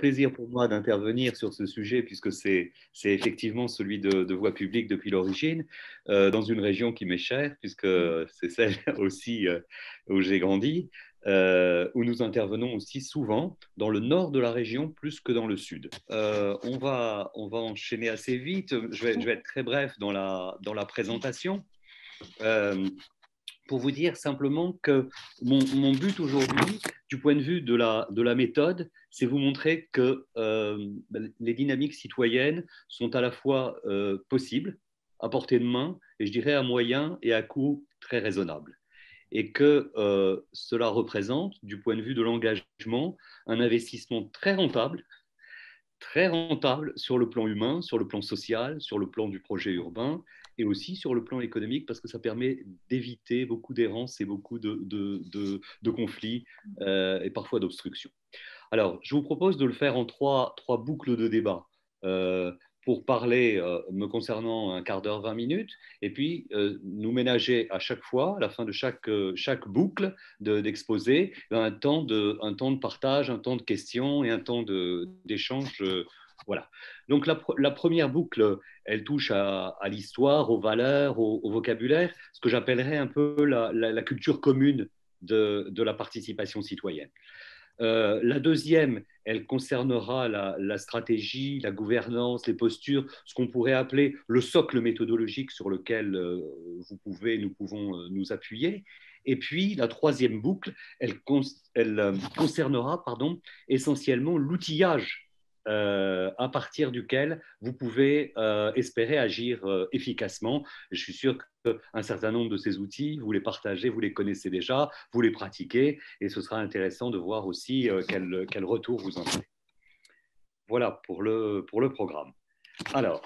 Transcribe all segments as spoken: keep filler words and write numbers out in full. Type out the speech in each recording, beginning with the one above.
plaisir pour moi d'intervenir sur ce sujet puisque c'est effectivement celui de, de Voix publique depuis l'origine, euh, dans une région qui m'est chère puisque c'est celle aussi euh, où j'ai grandi, euh, où nous intervenons aussi souvent dans le nord de la région plus que dans le sud. Euh, on va, on va enchaîner assez vite, je vais, je vais être très bref dans la, dans la présentation. Euh, pour vous dire simplement que mon, mon but aujourd'hui, du point de vue de la, de la méthode, c'est vous montrer que euh, les dynamiques citoyennes sont à la fois euh, possibles, à portée de main, et je dirais à moyen et à coût très raisonnable. Et que euh, cela représente, du point de vue de l'engagement, un investissement très rentable, très rentable sur le plan humain, sur le plan social, sur le plan du projet urbain et aussi sur le plan économique parce que ça permet d'éviter beaucoup d'errances et beaucoup de, de, de, de conflits euh, et parfois d'obstructions. Alors, je vous propose de le faire en trois, trois boucles de débat. Euh, pour parler euh, me concernant un quart d'heure, vingt minutes, et puis euh, nous ménager à chaque fois, à la fin de chaque, euh, chaque boucle d'exposé, de, un, temps de, un temps de partage, un temps de questions et un temps d'échange. Euh, voilà. Donc la, la, première boucle, elle touche à, à l'histoire, aux valeurs, au, au vocabulaire, ce que j'appellerais un peu la, la, la culture commune de, de la participation citoyenne. Euh, la deuxième, elle concernera la, la, stratégie, la gouvernance, les postures, ce qu'on pourrait appeler le socle méthodologique sur lequel euh, vous pouvez, nous pouvons euh, nous appuyer. Et puis, la troisième boucle, elle, con elle euh, concernera pardon, essentiellement l'outillage euh, à partir duquel vous pouvez euh, espérer agir euh, efficacement. Je suis sûr qu'un certain nombre de ces outils, vous les partagez, vous les connaissez déjà, vous les pratiquez, et ce sera intéressant de voir aussi euh, quel, quel retour vous en avez. Voilà pour le, pour le programme. Alors,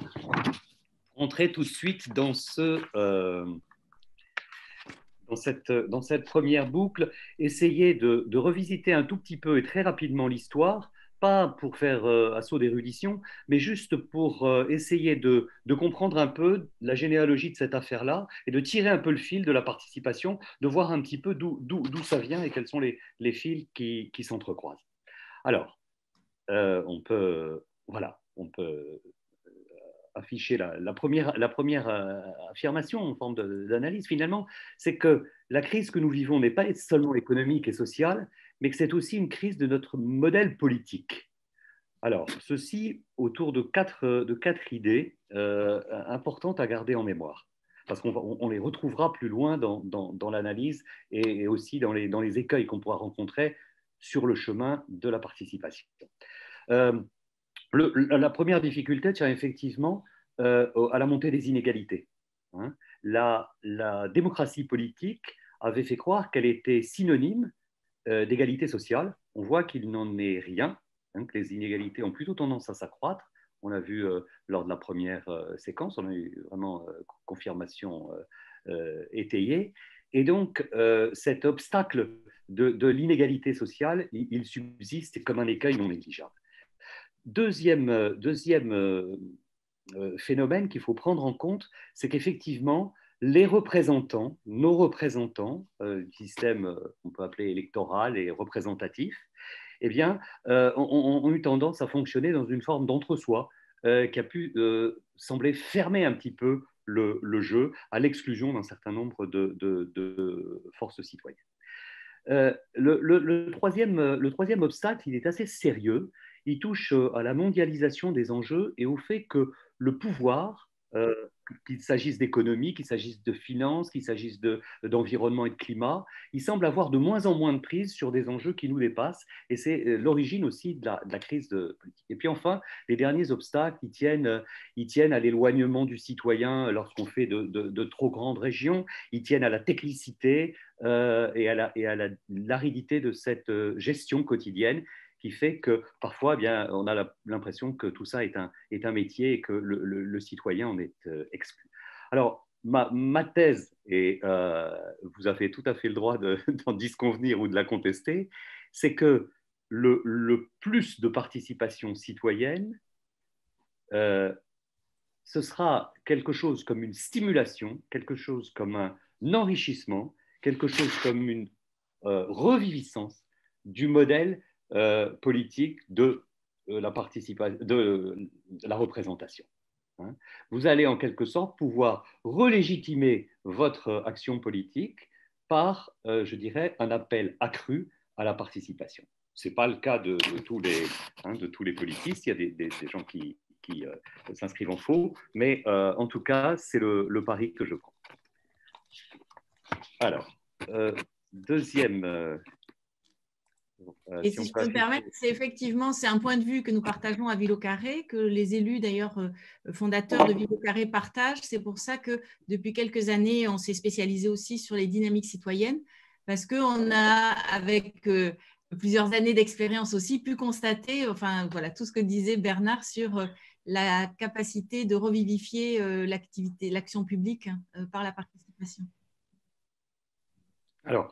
entrez tout de suite dans ce... Euh, Dans cette, dans cette première boucle, essayez de, de revisiter un tout petit peu et très rapidement l'histoire, pas pour faire euh, assaut d'érudition, mais juste pour euh, essayer de, de comprendre un peu la généalogie de cette affaire-là et de tirer un peu le fil de la participation, de voir un petit peu d'où ça vient et quels sont les, les fils qui, qui s'entrecroisent. Alors, euh, on peut, voilà, on peut afficher la, la première, la première euh, affirmation en forme d'analyse, finalement, c'est que la crise que nous vivons n'est pas seulement économique et sociale, mais que c'est aussi une crise de notre modèle politique. Alors, ceci autour de quatre, de quatre idées euh, importantes à garder en mémoire, parce qu'on on les retrouvera plus loin dans, dans, dans l'analyse et, et aussi dans les, dans les écueils qu'on pourra rencontrer sur le chemin de la participation. Euh, le, la première difficulté tient effectivement euh, à la montée des inégalités. Hein. La, la, démocratie politique avait fait croire qu'elle était synonyme euh, d'égalité sociale. On voit qu'il n'en est rien, hein, que les inégalités ont plutôt tendance à s'accroître. On l'a vu euh, lors de la première euh, séquence, on a eu vraiment euh, confirmation euh, euh, étayée. Et donc, euh, cet obstacle de, de l'inégalité sociale, il, il subsiste comme un écueil non négligeable. Deuxième, deuxième euh, phénomène qu'il faut prendre en compte, c'est qu'effectivement, les représentants, nos représentants, euh, du système euh, qu'on peut appeler électoral et représentatif, eh bien, euh, ont, ont, eu tendance à fonctionner dans une forme d'entre-soi euh, qui a pu euh, sembler fermer un petit peu le, le jeu à l'exclusion d'un certain nombre de, de, de forces citoyennes. Euh, le, le, le, troisième, le troisième obstacle, il est assez sérieux. Il touche à la mondialisation des enjeux et au fait que le pouvoir, euh, qu'il s'agisse d'économie, qu'il s'agisse de finances, qu'il s'agisse d'environnement et de climat, il semble avoir de moins en moins de prise sur des enjeux qui nous dépassent. Et c'est l'origine aussi de la, de la crise de politique. Et puis enfin, les derniers obstacles, ils tiennent, ils tiennent à l'éloignement du citoyen lorsqu'on fait de, de, de trop grandes régions, ils tiennent à la technicité euh, et à l'aridité de cette gestion quotidienne qui fait que parfois, eh bien, on a l'impression que tout ça est un, est un métier et que le, le, le citoyen en est euh, exclu. Alors, ma, ma thèse, et euh, vous avez tout à fait le droit d'en disconvenir ou de la contester, c'est que le, le, plus de participation citoyenne, euh, ce sera quelque chose comme une stimulation, quelque chose comme un enrichissement, quelque chose comme une euh, reviviscence du modèle Euh, politique de la participation, de la représentation. Hein. Vous allez en quelque sorte pouvoir relégitimer votre action politique par, euh, je dirais, un appel accru à la participation. Ce n'est pas le cas de, de, tous les, hein, de tous les politistes, il y a des, des, des gens qui, qui euh, s'inscrivent en faux, mais euh, en tout cas, c'est le, le pari que je prends. Alors, euh, deuxième... Euh, Euh, Et si, si je peux me permettre, c'est effectivement, c'est un point de vue que nous partageons à Ville au Carré, que les élus d'ailleurs euh, fondateurs de Ville au Carré partagent. C'est pour ça que depuis quelques années, on s'est spécialisé aussi sur les dynamiques citoyennes, parce qu'on a, avec euh, plusieurs années d'expérience aussi, pu constater, enfin voilà, tout ce que disait Bernard sur euh, la capacité de revivifier euh, l'activité, l'action publique euh, par la participation. Alors,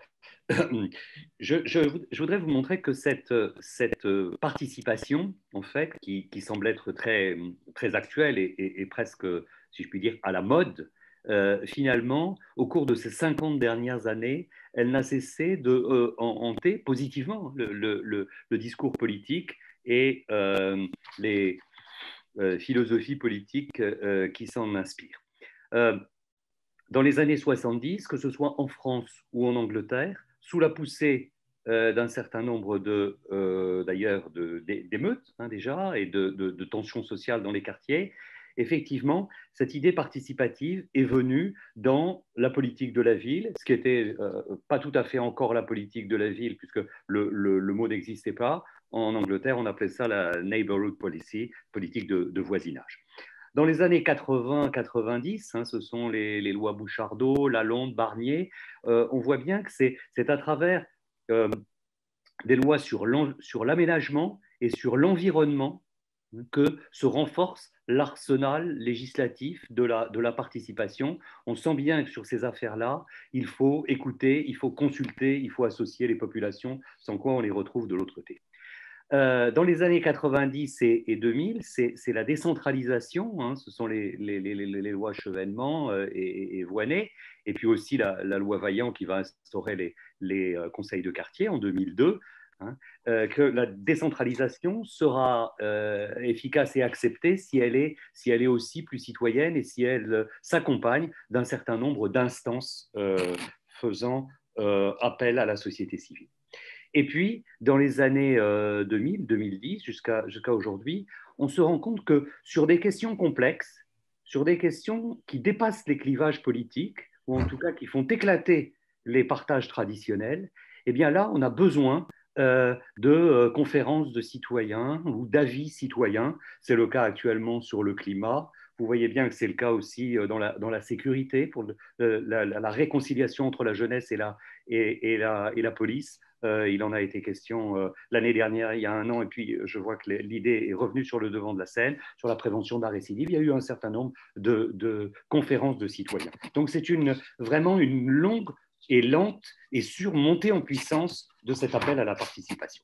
je, je, je, voudrais vous montrer que cette, cette participation, en fait, qui, qui semble être très, très actuelle et, et, et presque, si je puis dire, à la mode, euh, finalement, au cours de ces cinquante dernières années, elle n'a cessé de euh, hanter positivement le, le, le, le discours politique et euh, les euh, philosophies politiques euh, qui s'en inspirent. Euh, Dans les années soixante-dix, que ce soit en France ou en Angleterre, sous la poussée euh, d'un certain nombre de, euh, d'ailleurs, de, d'émeutes hein, déjà et de, de, de tensions sociales dans les quartiers, effectivement, cette idée participative est venue dans la politique de la ville, ce qui n'était euh, pas tout à fait encore la politique de la ville, puisque le, le, le mot n'existait pas. En Angleterre, on appelait ça la neighborhood policy, politique de, de voisinage. Dans les années quatre-vingts quatre-vingt-dix, hein, ce sont les, les lois Bouchardot, Lalonde, Barnier, euh, on voit bien que c'est, c'est à travers euh, des lois sur, sur l'aménagement et sur l'environnement que se renforce l'arsenal législatif de la, de la participation. On sent bien que sur ces affaires-là, il faut écouter, il faut consulter, il faut associer les populations, sans quoi on les retrouve de l'autre côté. Euh, dans les années quatre-vingt-dix et, et deux mille, c'est, c'est la décentralisation, hein, ce sont les, les, les, les lois Chevènement euh, et, et Voynet, et puis aussi la, la loi Vaillant qui va instaurer les, les euh, conseils de quartier en deux mille deux, hein, euh, que la décentralisation sera euh, efficace et acceptée si elle, est, si elle est aussi plus citoyenne et si elle euh, s'accompagne d'un certain nombre d'instances euh, faisant euh, appel à la société civile. Et puis, dans les années euh, deux mille, deux mille dix, jusqu'à jusqu'à aujourd'hui, on se rend compte que sur des questions complexes, sur des questions qui dépassent les clivages politiques, ou en tout cas qui font éclater les partages traditionnels, eh bien là, on a besoin euh, de euh, conférences de citoyens ou d'avis citoyens. C'est le cas actuellement sur le climat. Vous voyez bien que c'est le cas aussi dans la, dans la sécurité, pour le, la, la, la réconciliation entre la jeunesse et la, et, et la, et la police. Euh, il en a été question euh, l'année dernière, il y a un an, et puis je vois que l'idée est revenue sur le devant de la scène, sur la prévention de la récidive. Il y a eu un certain nombre de, de conférences de citoyens. Donc c'est une, vraiment une longue et lente et sûre montée en puissance de cet appel à la participation.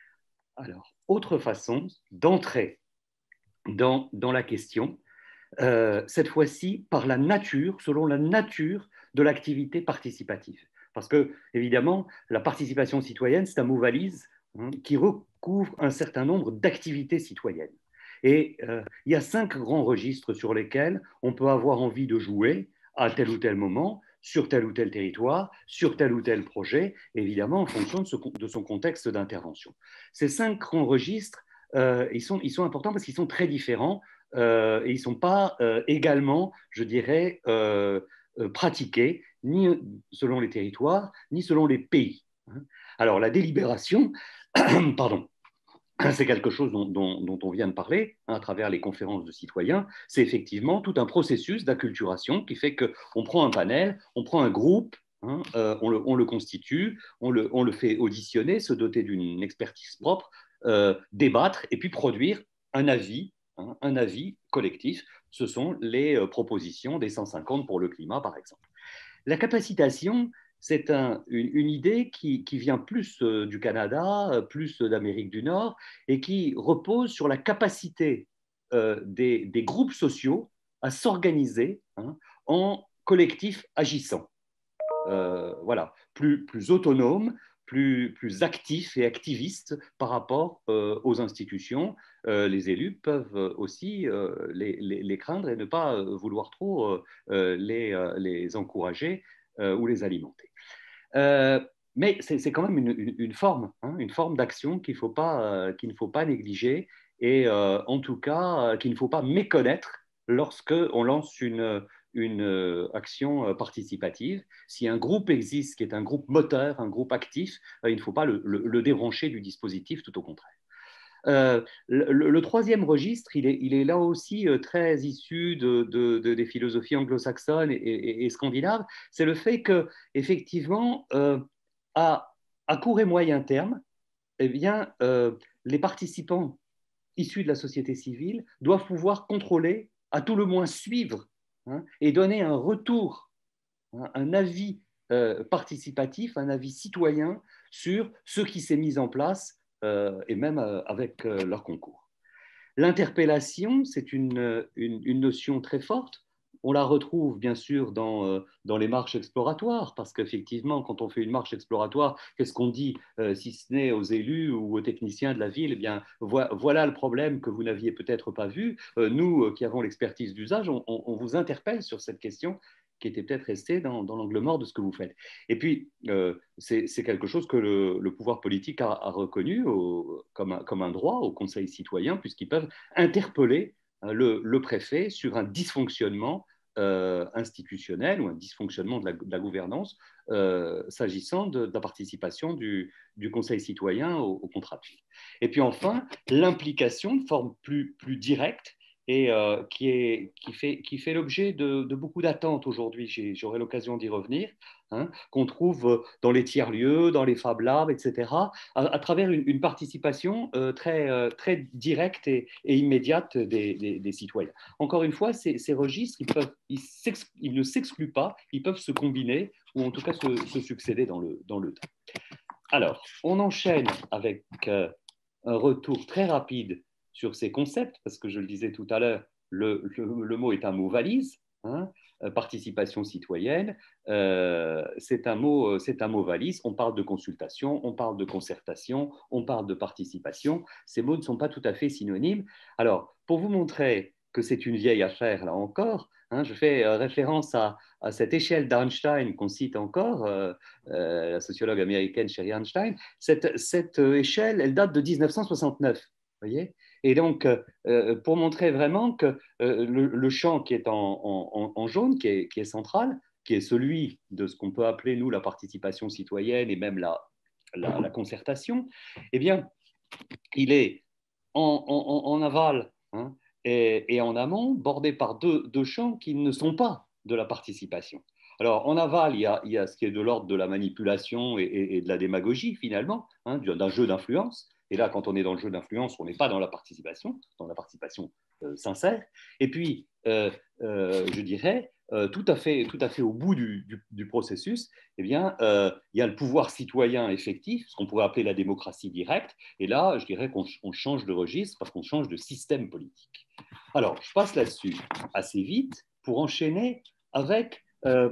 Alors, autre façon d'entrer dans, dans la question, euh, cette fois-ci par la nature, selon la nature de l'activité participative. Parce que, évidemment, la participation citoyenne, c'est un mot valise hein, qui recouvre un certain nombre d'activités citoyennes. Et euh, il y a cinq grands registres sur lesquels on peut avoir envie de jouer à tel ou tel moment, sur tel ou tel territoire, sur tel ou tel projet, évidemment en fonction de, ce, de son contexte d'intervention. Ces cinq grands registres, euh, ils, sont, ils sont importants parce qu'ils sont très différents euh, et ils ne sont pas euh, également, je dirais, euh, euh, pratiqués ni selon les territoires, ni selon les pays. Alors, la délibération, pardon, c'est quelque chose dont, dont, dont, on vient de parler hein, à travers les conférences de citoyens. C'est effectivement tout un processus d'acculturation qui fait qu'on prend un panel, on prend un groupe, hein, euh, on, le, on le constitue, on le, on le fait auditionner, se doter d'une expertise propre, euh, débattre et puis produire un avis, hein, un avis collectif. Ce sont les euh, propositions des cent cinquante pour le climat, par exemple. La capacitation, c'est un, une, une, idée qui, qui vient plus euh, du Canada, euh, plus d'Amérique du Nord, et qui repose sur la capacité euh, des, des, groupes sociaux à s'organiser hein, en collectifs agissants. Euh, voilà, plus, plus autonomes, plus, plus actifs et activistes par rapport euh, aux institutions. euh, les élus peuvent aussi euh, les, les, les craindre et ne pas vouloir trop euh, les, euh, les encourager euh, ou les alimenter. Euh, mais c'est quand même une, une, une forme, hein, une forme d'action qu'il faut pas, euh, qu'il ne faut pas négliger et euh, en tout cas euh, qu'il ne faut pas méconnaître lorsqu'on lance une, une action participative. Si un groupe existe qui est un groupe moteur, un groupe actif, euh, il ne faut pas le, le, le débrancher du dispositif, tout au contraire. Euh, le, le, troisième registre, il est, il est là aussi euh, très issu de, de, de, des philosophies anglo-saxonnes et, et, et scandinaves. C'est le fait que, effectivement, euh, à, à court et moyen terme, eh bien, euh, les participants issus de la société civile doivent pouvoir contrôler, à tout le moins suivre, hein, et donner un retour, hein, un avis euh, participatif, un avis citoyen sur ce qui s'est mis en place euh, et même euh, avec euh, leur concours. L'interpellation, c'est une, une, une, notion très forte. On la retrouve bien sûr dans, euh, dans les marches exploratoires, parce qu'effectivement, quand on fait une marche exploratoire, qu'est-ce qu'on dit, euh, si ce n'est aux élus ou aux techniciens de la ville? Eh bien, vo voilà le problème que vous n'aviez peut-être pas vu. Euh, nous, euh, qui avons l'expertise d'usage, on, on, on vous interpelle sur cette question qui était peut-être resté dans, dans l'angle mort de ce que vous faites. Et puis, euh, c'est quelque chose que le, le pouvoir politique a, a reconnu au, comme, un, comme un droit au Conseil citoyen, puisqu'ils peuvent interpeller euh, le, le préfet sur un dysfonctionnement euh, institutionnel ou un dysfonctionnement de la, de la gouvernance euh, s'agissant de, de la participation du, du Conseil citoyen au, au contrat de ville. Et puis enfin, l'implication de forme plus, plus directe et euh, qui, est, qui fait, qui fait l'objet de, de beaucoup d'attentes aujourd'hui. J'aurai l'occasion d'y revenir, hein, qu'on trouve dans les tiers-lieux, dans les Fab Labs, et cetera, à, à travers une, une participation euh, très, euh, très directe et, et immédiate des, des, des citoyens. Encore une fois, ces, ces registres, ils, peuvent, ils, ils ne s'excluent pas, ils peuvent se combiner ou en tout cas se, se succéder dans le, dans le temps. Alors, on enchaîne avec euh, un retour très rapide sur ces concepts, parce que je le disais tout à l'heure, le, le, le mot est un mot valise, hein, participation citoyenne, euh, c'est un, un mot valise, on parle de consultation, on parle de concertation, on parle de participation, ces mots ne sont pas tout à fait synonymes. Alors, pour vous montrer que c'est une vieille affaire, là encore, hein, je fais euh, référence à, à cette échelle d'Einstein qu'on cite encore, euh, euh, la sociologue américaine Sherry Einstein. Cette, cette échelle, elle date de mille neuf cent soixante-neuf. Voyez, et donc, euh, pour montrer vraiment que euh, le, le champ qui est en, en, en jaune, qui est, qui est central, qui est celui de ce qu'on peut appeler, nous, la participation citoyenne et même la, la, la concertation, eh bien, il est en, en, en aval, hein, et, et en amont, bordé par deux, deux champs qui ne sont pas de la participation. Alors, en aval, il y a, il y a ce qui est de l'ordre de la manipulation et, et, et de la démagogie, finalement, hein, d'un jeu d'influence. Et là, quand on est dans le jeu d'influence, on n'est pas dans la participation, dans la participation euh, sincère. Et puis, euh, euh, je dirais, euh, tout, à fait, tout à fait au bout du, du, du processus, eh bien, euh, il y a le pouvoir citoyen effectif, ce qu'on pourrait appeler la démocratie directe. Et là, je dirais qu'on on change de registre parce qu'on change de système politique. Alors, je passe là-dessus assez vite pour enchaîner avec euh,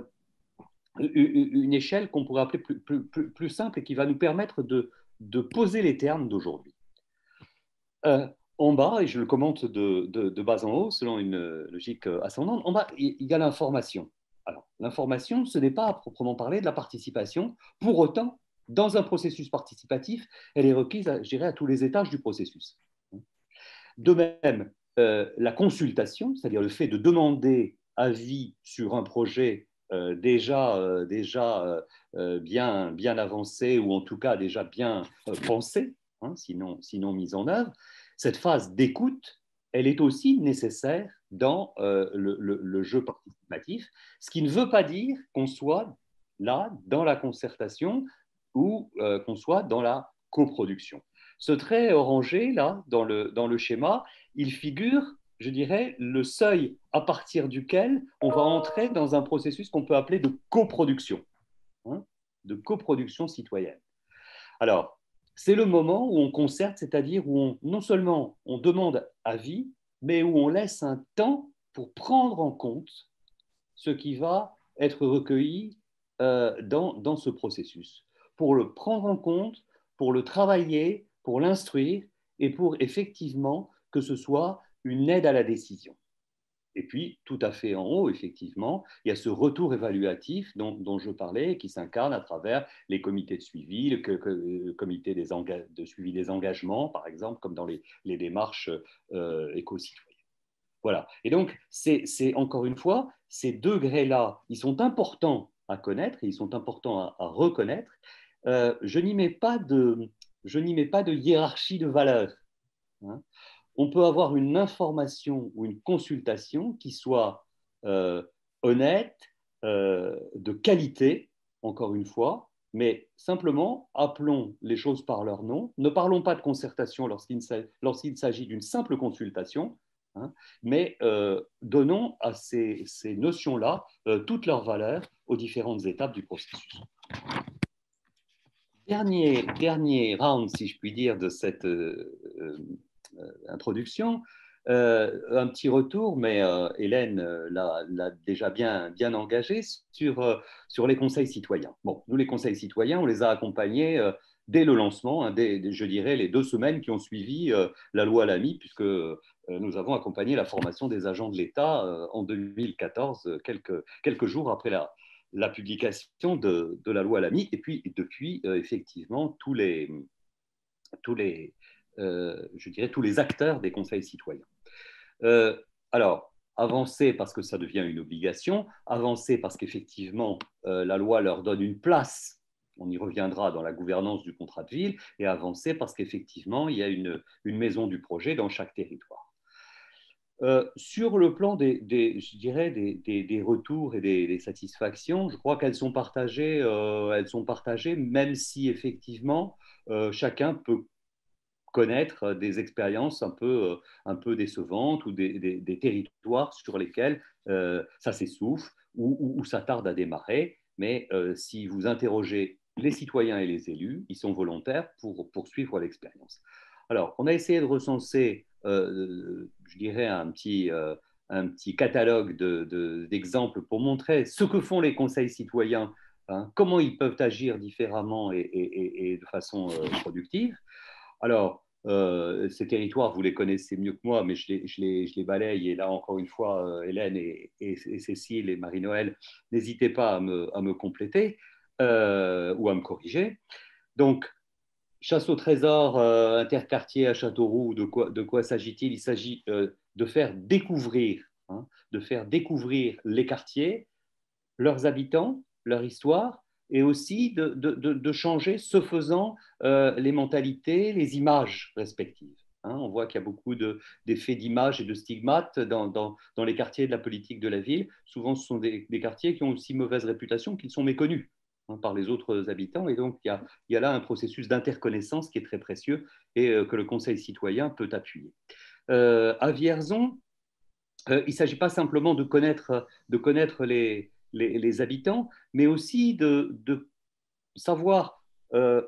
une échelle qu'on pourrait appeler plus, plus, plus, plus simple et qui va nous permettre de, de poser les termes d'aujourd'hui. Euh, en bas, et je le commente de, de, de bas en haut, selon une logique ascendante, en bas, il y a l'information. Alors, l'information, ce n'est pas à proprement parler de la participation. Pour autant, dans un processus participatif, elle est requise, à, je dirais, à tous les étages du processus. De même, euh, la consultation, c'est-à-dire le fait de demander avis sur un projet euh, déjà, euh, déjà euh, bien, bien avancé ou en tout cas déjà bien euh, pensé, hein, sinon, sinon mise en œuvre, cette phase d'écoute, elle est aussi nécessaire dans euh, le, le, le jeu participatif, ce qui ne veut pas dire qu'on soit là dans la concertation ou euh, qu'on soit dans la coproduction. Ce trait orangé, là, dans le, dans le schéma, il figure, je dirais, le seuil à partir duquel on va entrer dans un processus qu'on peut appeler de coproduction, hein, de coproduction citoyenne. Alors, c'est le moment où on concerte, c'est-à-dire où on, non seulement on demande avis, mais où on laisse un temps pour prendre en compte ce qui va être recueilli euh, dans, dans ce processus, pour le prendre en compte, pour le travailler, pour l'instruire et pour effectivement que ce soit une aide à la décision. Et puis, tout à fait en haut, effectivement, il y a ce retour évaluatif dont, dont je parlais, qui s'incarne à travers les comités de suivi, le, le comité des de suivi des engagements, par exemple, comme dans les, les démarches euh, éco-citoyennes. Voilà. Et donc, c'est encore une fois, ces degrés-là, ils sont importants à connaître, et ils sont importants à, à reconnaître. Euh, je n'y mets pas de, je n'y mets pas de hiérarchie de valeurs. Hein. On peut avoir une information ou une consultation qui soit euh, honnête, euh, de qualité, encore une fois, mais simplement appelons les choses par leur nom. Ne parlons pas de concertation lorsqu'il lorsqu'il s'agit d'une simple consultation, hein, mais euh, donnons à ces, ces notions-là euh, toute leur valeur aux différentes étapes du processus. Dernier, dernier round, si je puis dire, de cette euh, euh, introduction, euh, un petit retour, mais euh, Hélène euh, l'a déjà bien, bien engagé sur, euh, sur les conseils citoyens. Bon, nous, les conseils citoyens, on les a accompagnés euh, dès le lancement, hein, dès, je dirais, les deux semaines qui ont suivi euh, la loi Lamy, puisque euh, nous avons accompagné la formation des agents de l'État euh, en deux mille quatorze, quelques, quelques jours après la, la publication de, de la loi Lamy. Et puis, depuis, euh, effectivement, tous les... Tous les euh, je dirais, tous les acteurs des conseils citoyens. Euh, alors, avancer parce que ça devient une obligation, avancer parce qu'effectivement, euh, la loi leur donne une place, on y reviendra dans la gouvernance du contrat de ville, et avancer parce qu'effectivement, il y a une, une maison du projet dans chaque territoire. Euh, sur le plan des, des je dirais, des, des, des, retours et des, des satisfactions, je crois qu'elles sont partagées, euh, elles sont partagées, même si effectivement, euh, chacun peut connaître des expériences un peu, un peu décevantes ou des, des, des territoires sur lesquels euh, ça s'essouffle ou, ou, ou ça tarde à démarrer. Mais euh, si vous interrogez les citoyens et les élus, ils sont volontaires pour poursuivre l'expérience. Alors, on a essayé de recenser, euh, je dirais, un petit, euh, un petit catalogue d'exemples de, de, pour montrer ce que font les conseils citoyens, hein, comment ils peuvent agir différemment et, et, et de façon euh, productive. Alors, euh, ces territoires, vous les connaissez mieux que moi, mais je les, je les, je les balaye. Et là, encore une fois, euh, Hélène et, et, et Cécile et Marie-Noël, n'hésitez pas à me, à me compléter euh, ou à me corriger. Donc, chasse au trésor euh, interquartier à Châteauroux, de quoi, de quoi s'agit-il? Il s'agit euh, de faire découvrir, hein, de faire découvrir les quartiers, leurs habitants, leur histoire, et aussi de, de, de changer, ce faisant, euh, les mentalités, les images respectives. Hein, on voit qu'il y a beaucoup d'effets d'image et de stigmates dans, dans, dans, les quartiers de la politique de la ville. Souvent, ce sont des, des quartiers qui ont aussi mauvaise réputation qu'ils sont méconnus, hein, par les autres habitants. Et donc, il y a, il y a là un processus d'interconnaissance qui est très précieux et euh, que le Conseil citoyen peut appuyer. Euh, à Vierzon, euh, il ne s'agit pas simplement de connaître, de connaître les, les, les habitants, mais aussi de, de savoir euh,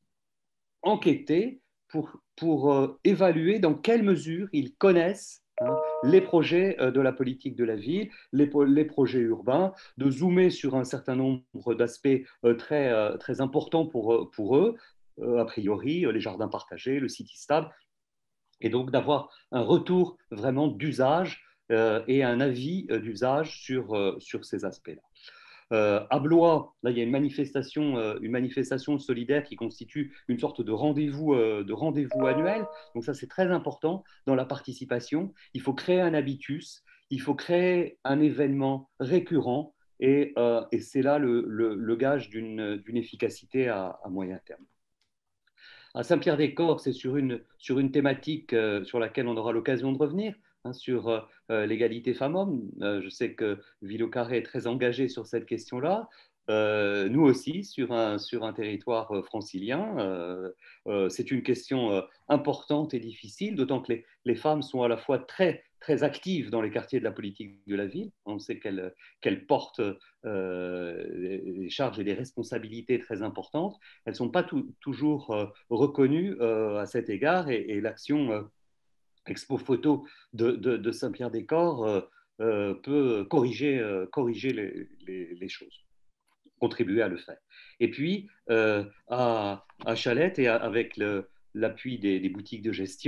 enquêter pour, pour euh, évaluer dans quelle mesure ils connaissent, hein, les projets euh, de la politique de la ville, les, les projets urbains, de zoomer sur un certain nombre d'aspects euh, très, euh, très importants pour, pour eux, euh, a priori, euh, les jardins partagés, le city stable, et donc d'avoir un retour vraiment d'usage euh, et un avis euh, d'usage sur, euh, sur ces aspects-là. Euh, à Blois, là, il y a une manifestation, euh, une manifestation solidaire qui constitue une sorte de rendez-vous euh, de rendez-vous annuel. Donc ça, c'est très important dans la participation. Il faut créer un habitus, il faut créer un événement récurrent et, euh, et c'est là le, le, le gage d'une efficacité à, à moyen terme. À Saint-Pierre-des-Corps, c'est sur une, sur une thématique euh, sur laquelle on aura l'occasion de revenir, hein, sur euh, l'égalité femmes-hommes. Euh, je sais que Ville-au-Carré est très engagé sur cette question-là. Euh, nous aussi, sur un, sur un territoire euh, francilien. Euh, euh, c'est une question euh, importante et difficile, d'autant que les, les femmes sont à la fois très, très actives dans les quartiers de la politique de la ville. On sait qu'elles qu'elles portent euh, des charges et des responsabilités très importantes. Elles ne sont pas tout, toujours euh, reconnues euh, à cet égard et, et l'action euh, Expo Photo de, de, de Saint-Pierre-des-Corps euh, euh, peut corriger, euh, corriger les, les, les choses, contribuer à le faire. Et puis, euh, à, à Chalette, et à, avec l'appui des, des boutiques de gestion,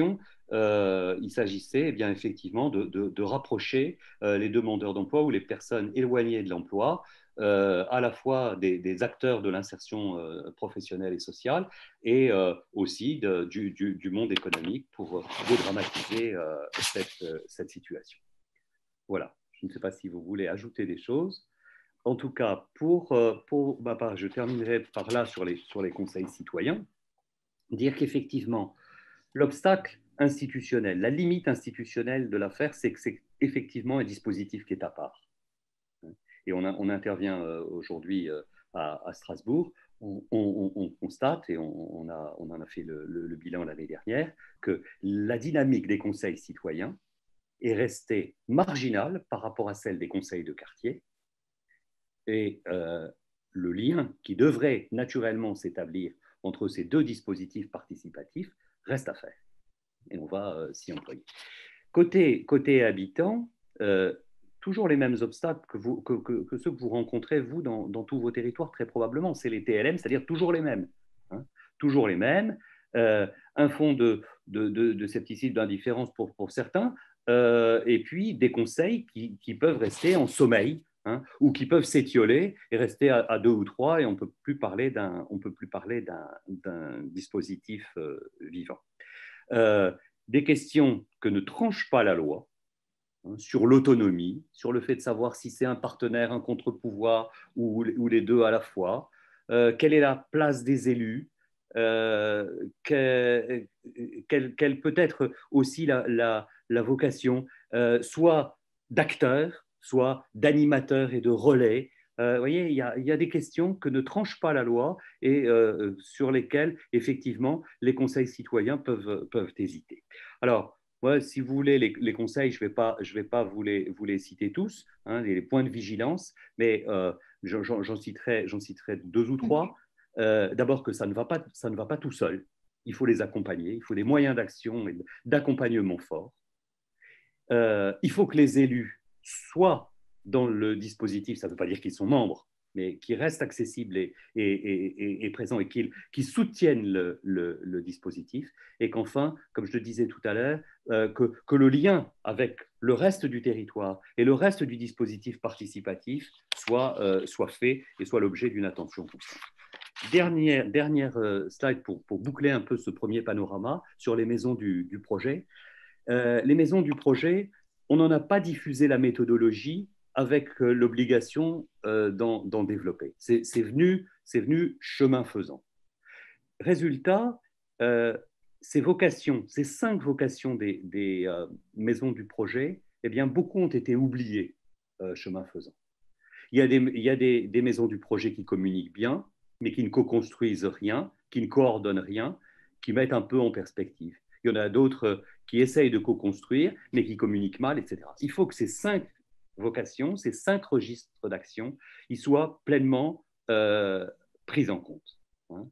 euh, il s'agissait eh bien, effectivement de, de, de rapprocher euh, les demandeurs d'emploi ou les personnes éloignées de l'emploi, euh, à la fois des, des acteurs de l'insertion euh, professionnelle et sociale et euh, aussi de, du, du, du monde économique pour dédramatiser euh, cette, cette situation. Voilà, je ne sais pas si vous voulez ajouter des choses. En tout cas, pour, pour ma part, je terminerai par là sur les, sur les conseils citoyens, dire qu'effectivement, l'obstacle institutionnel, la limite institutionnelle de l'affaire, c'est que c'est effectivement un dispositif qui est à part. Et on, a, on intervient aujourd'hui à, à Strasbourg, on, on, on, constate, et on, on, a, on en a fait le, le, le bilan l'année dernière, que la dynamique des conseils citoyens est restée marginale par rapport à celle des conseils de quartier. Et euh, le lien qui devrait naturellement s'établir entre ces deux dispositifs participatifs reste à faire. Et on va euh, s'y employer. Côté, côté habitants, euh, toujours les mêmes obstacles que, vous, que, que, que ceux que vous rencontrez, vous, dans, dans tous vos territoires, très probablement. C'est les T L M, c'est-à-dire toujours les mêmes. Hein, toujours les mêmes. Euh, un fond de, de, de, de scepticisme, d'indifférence pour, pour certains, euh, et puis des conseils qui, qui peuvent rester en sommeil, hein, ou qui peuvent s'étioler et rester à, à deux ou trois, et on ne peut plus parler d'un, on peut plus parler d'un, d'un dispositif euh, vivant. Euh, des questions que ne tranche pas la loi, hein, sur l'autonomie, sur le fait de savoir si c'est un partenaire, un contre-pouvoir ou, ou les deux à la fois, euh, quelle est la place des élus, euh, quelle, quelle, quelle peut être aussi la, la, la vocation, euh, soit d'acteur, soit d'animateur et de relais. Euh, vous voyez, il y, a, il y a des questions que ne tranche pas la loi et euh, sur lesquelles, effectivement, les conseils citoyens peuvent, peuvent hésiter. Alors, moi, si vous voulez, les, les conseils, je ne vais pas, je vais pas vous, les, vous les citer tous, hein, les, les points de vigilance, mais euh, j'en, j'en, citerai, j'en citerai deux ou trois. Euh, d'abord que ça ne, va pas, ça ne va pas tout seul. Il faut les accompagner, il faut des moyens d'action et d'accompagnement forts. Euh, il faut que les élus soient dans le dispositif, ça ne veut pas dire qu'ils sont membres, mais qui restent accessibles et, et, et, et présents et qui, qui soutiennent le, le, le dispositif. Et qu'enfin, comme je le disais tout à l'heure, euh, que, que le lien avec le reste du territoire et le reste du dispositif participatif soit, euh, soit fait et soit l'objet d'une attention constante. Dernière, dernière euh, slide pour, pour boucler un peu ce premier panorama sur les maisons du, du projet. Euh, les maisons du projet, on n'en a pas diffusé la méthodologie avec euh, l'obligation euh, d'en, d'en développer. C'est, c'est, venu, c'est venu chemin faisant. Résultat, euh, ces vocations, ces cinq vocations des, des euh, maisons du projet, eh bien, beaucoup ont été oubliées euh, chemin faisant. Il y a, des, il y a des, des maisons du projet qui communiquent bien, mais qui ne co-construisent rien, qui ne coordonnent rien, qui mettent un peu en perspective. Il y en a d'autres qui essayent de co-construire, mais qui communiquent mal, et cetera. Il faut que ces cinq vocations, ces cinq registres d'action, ils soient pleinement euh, pris en compte. Hein.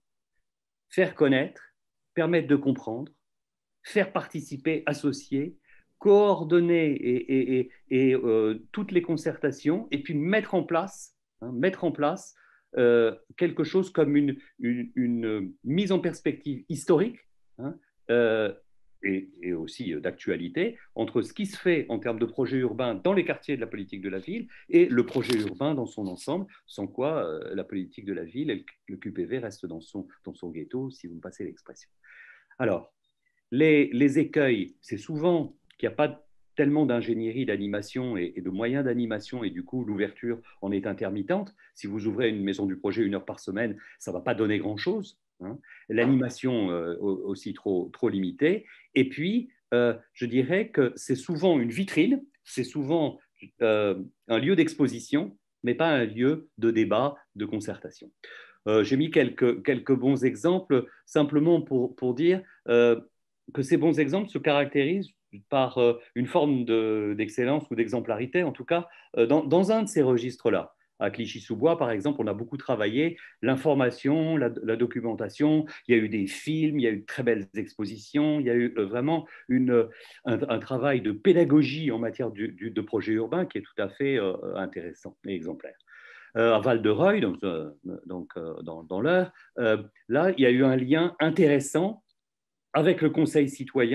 Faire connaître, permettre de comprendre, faire participer, associer, coordonner et, et, et, et euh, toutes les concertations, et puis mettre en place, hein, mettre en place euh, quelque chose comme une, une, une, mise en perspective historique, hein, euh, et, et aussi d'actualité, entre ce qui se fait en termes de projet urbain dans les quartiers de la politique de la ville et le projet urbain dans son ensemble, sans quoi euh, la politique de la ville et le Q P V reste dans son, dans son ghetto, si vous me passez l'expression. Alors, les, les écueils, c'est souvent qu'il n'y a pas tellement d'ingénierie d'animation et, et de moyens d'animation, et du coup, l'ouverture en est intermittente. Si vous ouvrez une maison du projet une heure par semaine, ça ne va pas donner grand-chose. Hein. L'animation euh, aussi trop, trop limitée. Et puis, euh, je dirais que c'est souvent une vitrine, c'est souvent euh, un lieu d'exposition, mais pas un lieu de débat, de concertation. Euh, j'ai mis quelques, quelques bons exemples simplement pour, pour dire euh, que ces bons exemples se caractérisent par euh, une forme de, d'excellence ou d'exemplarité, en tout cas, euh, dans, dans un de ces registres-là. À Clichy-sous-Bois, par exemple, on a beaucoup travaillé l'information, la, la documentation, il y a eu des films, il y a eu de très belles expositions, il y a eu euh, vraiment une, un, un travail de pédagogie en matière du, du, de projet urbain qui est tout à fait euh, intéressant et exemplaire. Euh, à Val-de-Reuil, donc, euh, donc euh, dans, dans l'Eure, euh, là, il y a eu un lien intéressant avec le Conseil citoyen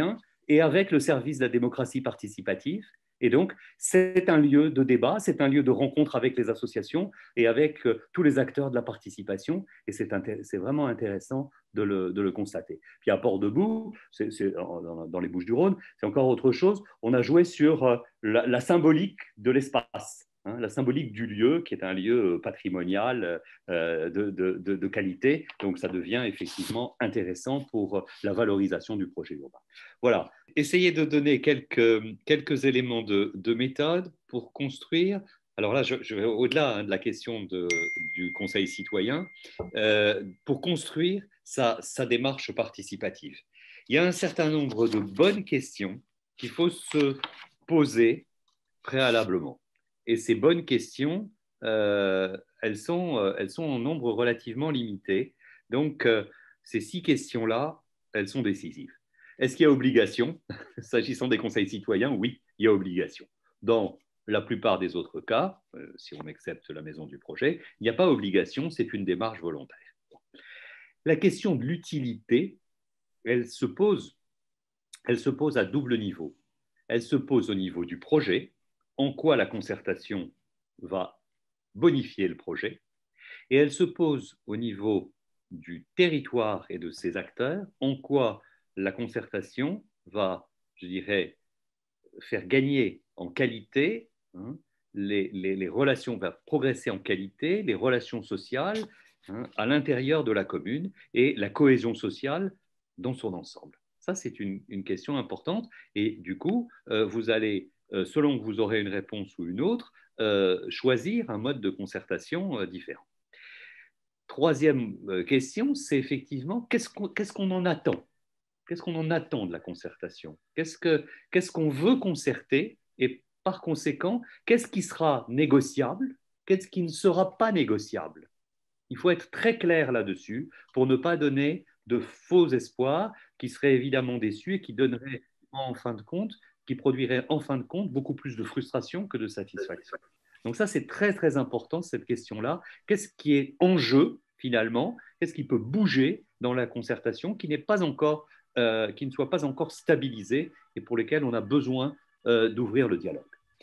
et avec le service de la démocratie participative. Et donc, c'est un lieu de débat, c'est un lieu de rencontre avec les associations et avec euh, tous les acteurs de la participation. Et c'est vraiment intéressant de le, de le constater. Puis à Port-de-Bouc, c'est, c'est, dans, dans les Bouches-du-Rhône, c'est encore autre chose. On a joué sur euh, la, la symbolique de l'espace. Hein, la symbolique du lieu, qui est un lieu patrimonial euh, de, de, de, de qualité. Donc, ça devient effectivement intéressant pour la valorisation du projet urbain. Voilà. Essayez de donner quelques, quelques éléments de, de méthode pour construire. Alors là, je, je vais au-delà hein, de la question de, du Conseil citoyen, euh, pour construire sa, sa démarche participative. Il y a un certain nombre de bonnes questions qu'il faut se poser préalablement. Et ces bonnes questions, euh, elles, sont, euh, elles sont en nombre relativement limité. Donc, euh, ces six questions-là, elles sont décisives. Est-ce qu'il y a obligation? S'agissant des conseils citoyens, oui, il y a obligation. Dans la plupart des autres cas, euh, si on accepte la maison du projet, il n'y a pas obligation, c'est une démarche volontaire. La question de l'utilité, elle se pose, elle se pose à double niveau. Elle se pose au niveau du projet, en quoi la concertation va bonifier le projet, et elle se pose au niveau du territoire et de ses acteurs, en quoi la concertation va, je dirais, faire gagner en qualité, hein, les, les, les relations, va progresser en qualité, les relations sociales hein, à l'intérieur de la commune et la cohésion sociale dans son ensemble. Ça, c'est une, une question importante et du coup, euh, vous allez, euh, selon que vous aurez une réponse ou une autre, euh, choisir un mode de concertation euh, différent. Troisième euh, question, c'est effectivement qu'est-ce qu'on, qu'est-ce qu'on en attend? Qu'est-ce qu'on en attend de la concertation? Qu'est-ce que, qu'est-ce qu'on veut concerter? Et par conséquent, qu'est-ce qui sera négociable? Qu'est-ce qui ne sera pas négociable? Il faut être très clair là-dessus pour ne pas donner de faux espoirs qui seraient évidemment déçus et qui donneraient en fin de compte, qui produiraient en fin de compte beaucoup plus de frustration que de satisfaction. Donc ça, c'est très, très important, cette question-là. Qu'est-ce qui est en jeu, finalement? Qu'est-ce qui peut bouger dans la concertation qui n'est pas encore, euh, qui ne soit pas encore stabilisé et pour lesquels on a besoin euh, d'ouvrir le dialogue.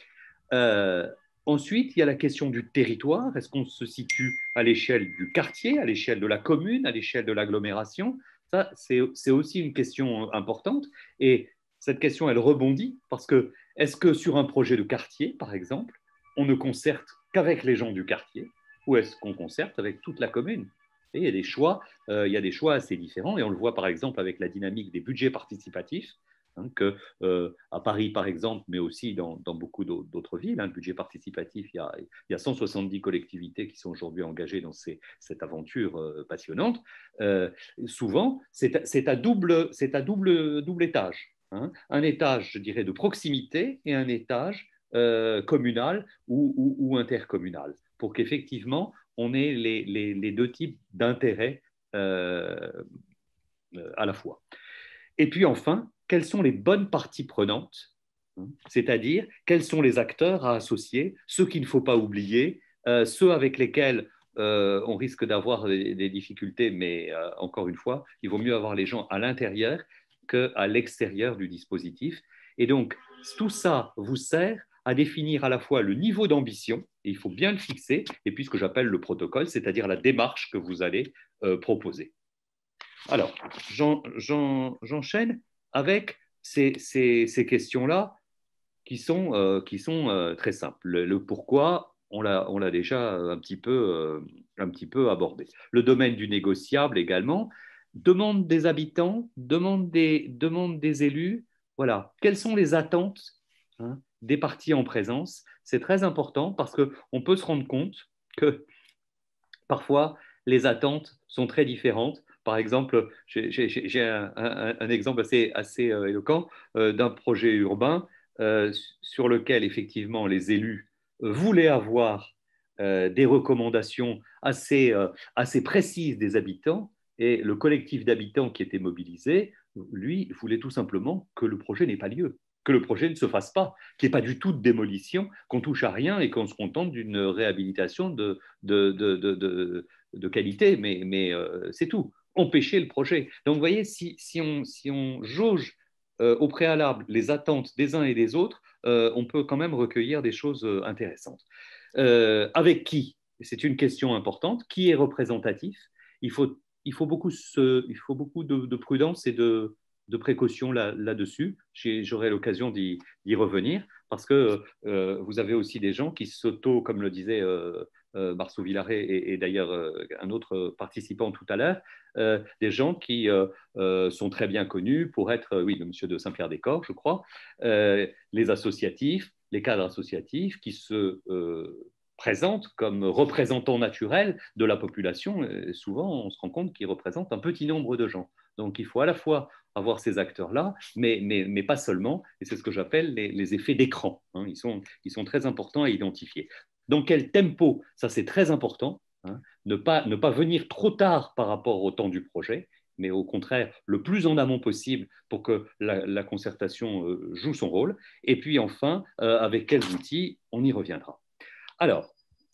Euh, ensuite, il y a la question du territoire. Est-ce qu'on se situe à l'échelle du quartier, à l'échelle de la commune, à l'échelle de l'agglomération? Ça, c'est, c'est aussi une question importante. Et cette question, elle rebondit parce que est-ce que sur un projet de quartier, par exemple, on ne concerte qu'avec les gens du quartier ou est-ce qu'on concerte avec toute la commune? Et il y a des choix, euh, il y a des choix assez différents et on le voit par exemple avec la dynamique des budgets participatifs. Hein, que, euh, à Paris, par exemple, mais aussi dans, dans beaucoup d'autres villes, hein, le budget participatif, il y, a, il y a cent soixante-dix collectivités qui sont aujourd'hui engagées dans ces, cette aventure euh, passionnante. Euh, souvent, c'est à, double, à double, double étage. Hein, un étage, je dirais, de proximité et un étage euh, communal ou, ou, ou intercommunal, pour qu'effectivement, on ait les, les, les deux types d'intérêts euh, à la fois. Et puis enfin, quelles sont les bonnes parties prenantes, hein, c'est-à-dire quels sont les acteurs à associer, ceux qu'il ne faut pas oublier, euh, ceux avec lesquels euh, on risque d'avoir des, des, difficultés, mais euh, encore une fois, il vaut mieux avoir les gens à l'intérieur qu'à l'extérieur du dispositif. Et donc, tout ça vous sert à définir à la fois le niveau d'ambition, et il faut bien le fixer, et puis ce que j'appelle le protocole, c'est-à-dire la démarche que vous allez euh, proposer. Alors, j'enchaîne avec ces, ces, ces questions-là qui sont, euh, qui sont euh, très simples. Le, le pourquoi, on l'a déjà un petit, peu, euh, un petit peu abordé. Le domaine du négociable également. Demande des habitants, demande des, demande des élus. Voilà. Quelles sont les attentes hein, des partis en présence? C'est très important parce qu'on peut se rendre compte que parfois, les attentes sont très différentes. Par exemple, j'ai un, un, un exemple assez, assez euh, éloquent euh, d'un projet urbain euh, sur lequel, effectivement, les élus euh, voulaient avoir euh, des recommandations assez, euh, assez précises des habitants et le collectif d'habitants qui était mobilisé, lui, voulait tout simplement que le projet n'ait pas lieu, que le projet ne se fasse pas, qu'il n'y ait pas du tout de démolition, qu'on touche à rien et qu'on se contente d'une réhabilitation de, de, de, de, de, de qualité, mais, mais euh, c'est tout. Empêcher le projet. Donc, vous voyez, si, si, on, si on jauge euh, au préalable les attentes des uns et des autres, euh, on peut quand même recueillir des choses euh, intéressantes. Euh, avec qui? C'est une question importante. Qui est représentatif? Il faut, il faut beaucoup, se, il faut beaucoup de, de prudence et de, de précaution là, là-dessus. J'aurai l'occasion d'y revenir parce que euh, vous avez aussi des gens qui s'auto, comme le disait euh, euh, Marceau Villaret et, et d'ailleurs euh, un autre participant tout à l'heure, euh, des gens qui euh, euh, sont très bien connus pour être, euh, oui, le monsieur de Saint-Pierre-des-Corps, je crois, euh, les associatifs, les cadres associatifs qui se euh, présentent comme représentants naturels de la population. Et souvent, on se rend compte qu'ils représentent un petit nombre de gens. Donc, il faut à la fois avoir ces acteurs-là, mais, mais, mais pas seulement, et c'est ce que j'appelle les, les effets d'écran. Hein. Ils sont, ils sont très importants à identifier. Dans quel tempo? Ça, c'est très important. Hein. Ne pas, ne pas venir trop tard par rapport au temps du projet, mais au contraire, le plus en amont possible pour que la, la concertation euh, joue son rôle. Et puis enfin, euh, avec quels outils, on y reviendra. Alors,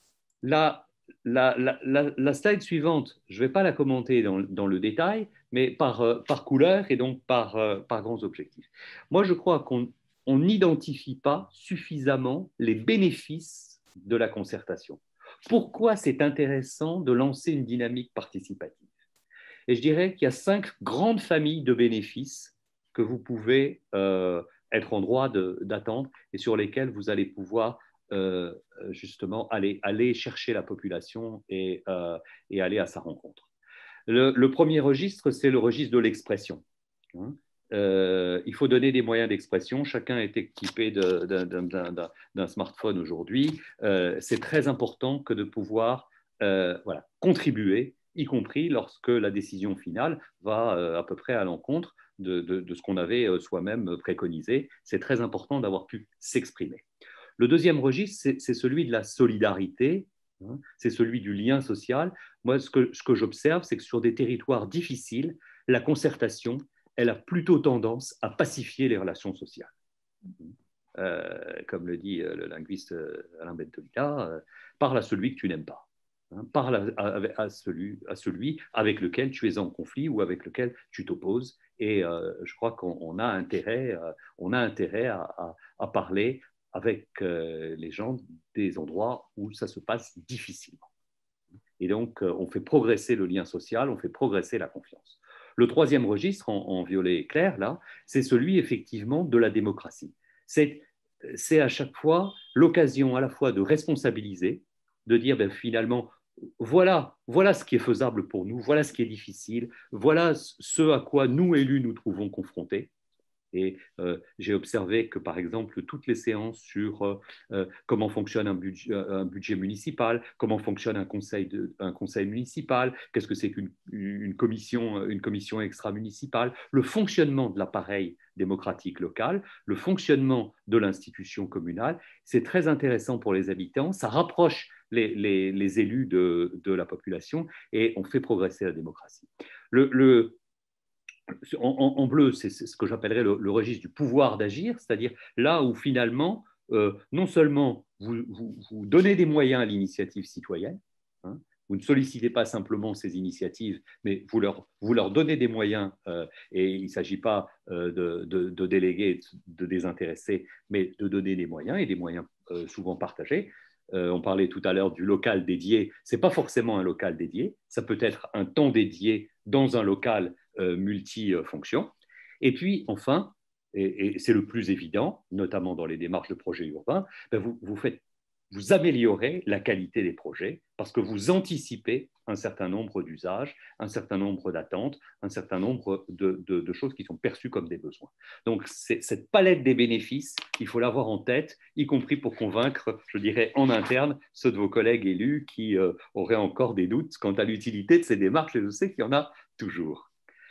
la, la, la, la, la slide suivante, je ne vais pas la commenter dans, dans le détail, mais par, euh, par couleur et donc par, euh, par grands objectifs. Moi, je crois qu'on n'identifie pas suffisamment les bénéfices de la concertation. Pourquoi c'est intéressant de lancer une dynamique participative? Et je dirais qu'il y a cinq grandes familles de bénéfices que vous pouvez euh, être en droit d'attendre et sur lesquels vous allez pouvoir euh, justement aller, aller chercher la population et, euh, et aller à sa rencontre. Le, le premier registre, c'est le registre de l'expression. Hein. Euh, il faut donner des moyens d'expression. Chacun est équipé d'un smartphone aujourd'hui. Euh, c'est très important que de pouvoir euh, voilà, contribuer, y compris lorsque la décision finale va euh, à peu près à l'encontre de, de, de ce qu'on avait euh, soi-même préconisé. C'est très important d'avoir pu s'exprimer. Le deuxième registre, c'est celui de la solidarité, hein, c'est celui du lien social. Moi, ce que, ce que j'observe, c'est que sur des territoires difficiles, la concertation, elle a plutôt tendance à pacifier les relations sociales. Euh, comme le dit le linguiste Alain Bentolila, euh, parle à celui que tu n'aimes pas. Hein, parle à, à, à, celui, à celui avec lequel tu es en conflit ou avec lequel tu t'opposes. Et euh, je crois qu'on a intérêt, euh, on a intérêt à, à, à parler avec euh, les gens des endroits où ça se passe difficilement. Et donc, euh, on fait progresser le lien social, on fait progresser la confiance. Le troisième registre, en, en violet clair, là, c'est celui effectivement de la démocratie. C'est à chaque fois l'occasion à la fois de responsabiliser, de dire ben, finalement, voilà, voilà ce qui est faisable pour nous, voilà ce qui est difficile, voilà ce à quoi nous, élus, nous trouvons confrontés. Et euh, j'ai observé que, par exemple, toutes les séances sur euh, euh, comment fonctionne un budget, un budget municipal, comment fonctionne un conseil, de, un conseil municipal, qu'est-ce que c'est qu'une une commission, une commission extra-municipale, le fonctionnement de l'appareil démocratique local, le fonctionnement de l'institution communale, c'est très intéressant pour les habitants, ça rapproche les, les, les élus de, de, la population et on fait progresser la démocratie. Le, le En, en, en bleu, c'est ce que j'appellerais le, le registre du pouvoir d'agir, c'est-à-dire là où finalement, euh, non seulement vous, vous, vous, donnez des moyens à l'initiative citoyenne, hein, vous ne sollicitez pas simplement ces initiatives, mais vous leur, vous leur donnez des moyens, euh, et il ne s'agit pas euh, de, de, de déléguer, de désintéresser, mais de donner des moyens, et des moyens euh, souvent partagés. Euh, on parlait tout à l'heure du local dédié, ce n'est pas forcément un local dédié, ça peut être un temps dédié dans un local euh, multifonction. Et puis, enfin, et, et c'est le plus évident, notamment dans les démarches de projets urbains, ben vous, vous, faites, vous améliorez la qualité des projets parce que vous anticipez un certain nombre d'usages, un certain nombre d'attentes, un certain nombre de, de, de choses qui sont perçues comme des besoins. Donc, cette palette des bénéfices, il faut l'avoir en tête, y compris pour convaincre, je dirais, en interne, ceux de vos collègues élus qui euh, auraient encore des doutes quant à l'utilité de ces démarches, et je sais qu'il y en a toujours.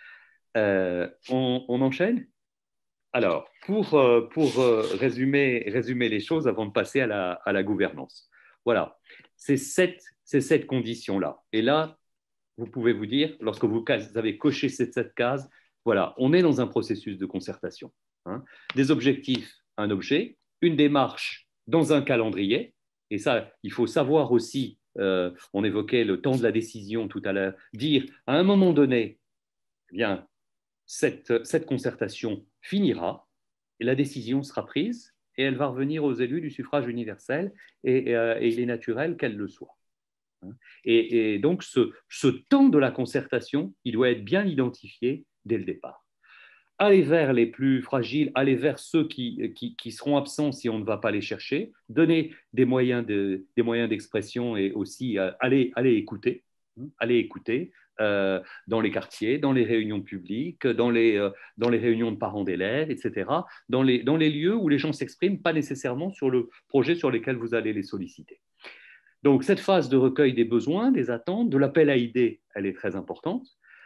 Euh, on, on enchaîne? Alors, pour, euh, pour euh, résumer, résumer les choses avant de passer à la, à la gouvernance. Voilà, c'est cette, cette condition-là. Et là, vous pouvez vous dire, lorsque vous avez coché cette, cette case, voilà, on est dans un processus de concertation. Hein. Des objectifs, un objet, une démarche dans un calendrier. Et ça, il faut savoir aussi, euh, on évoquait le temps de la décision tout à l'heure, dire à un moment donné, eh bien, cette, cette concertation, finira, et la décision sera prise, et elle va revenir aux élus du suffrage universel, et, et, euh, et il est naturel qu'elle le soit. Et, et donc, ce, ce temps de la concertation, il doit être bien identifié dès le départ. Aller vers les plus fragiles, aller vers ceux qui, qui, qui seront absents si on ne va pas les chercher, donner des moyens de, des moyens d'expression et aussi euh, aller, aller écouter, hein, aller écouter euh, dans les quartiers, dans les réunions publiques, dans les, euh, dans les réunions de parents d'élèves, et cetera, dans les, dans les lieux où les gens s'expriment, pas nécessairement sur le projet sur lequel vous allez les solliciter. Donc, cette phase de recueil des besoins, des attentes, de l'appel à idées, elle est très importante.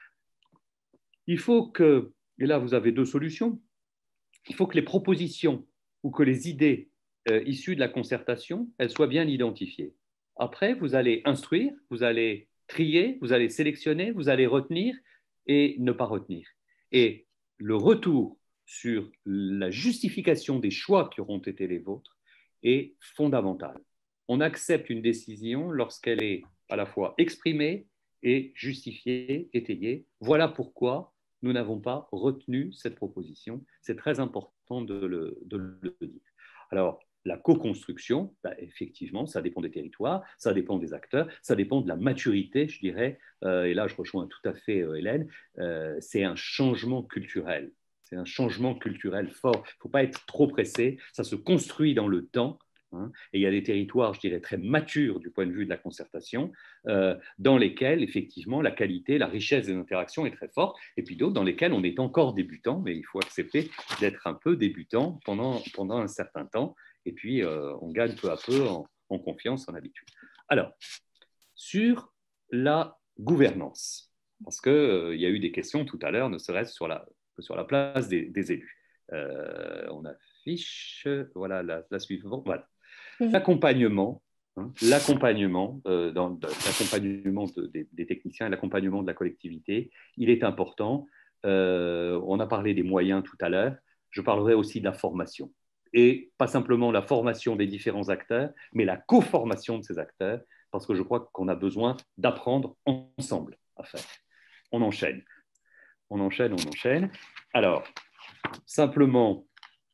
Il faut que, et là vous avez deux solutions, il faut que les propositions ou que les idées euh, issues de la concertation, elles soient bien identifiées. Après, vous allez instruire, vous allez trier, vous allez sélectionner, vous allez retenir et ne pas retenir. Et le retour sur la justification des choix qui auront été les vôtres est fondamental. On accepte une décision lorsqu'elle est à la fois exprimée et justifiée, étayée. Voilà pourquoi nous n'avons pas retenu cette proposition. C'est très important de le, de le dire. Alors, la co-construction, bah, effectivement, ça dépend des territoires, ça dépend des acteurs, ça dépend de la maturité, je dirais, euh, et là je rejoins tout à fait euh, Hélène, euh, c'est un changement culturel. C'est un changement culturel fort. Il ne faut pas être trop pressé, ça se construit dans le temps. Hein, et il y a des territoires, je dirais, très matures du point de vue de la concertation, euh, dans lesquels, effectivement, la qualité, la richesse des interactions est très forte, et puis d'autres dans lesquels on est encore débutant, mais il faut accepter d'être un peu débutant pendant, pendant un certain temps, et puis euh, on gagne peu à peu en, en confiance, en habitude. Alors, sur la gouvernance, parce qu'il euh, y a eu des questions tout à l'heure, ne serait-ce sur la, sur la place des, des élus. Euh, on affiche, voilà, la, la suivante, voilà. L'accompagnement, hein, l'accompagnement, euh, dans, dans, l'accompagnement de, des, des techniciens et l'accompagnement de la collectivité, il est important. Euh, on a parlé des moyens tout à l'heure. Je parlerai aussi de la formation. Et pas simplement la formation des différents acteurs, mais la co-formation de ces acteurs, parce que je crois qu'on a besoin d'apprendre ensemble à faire. On enchaîne. On enchaîne, on enchaîne. Alors, simplement,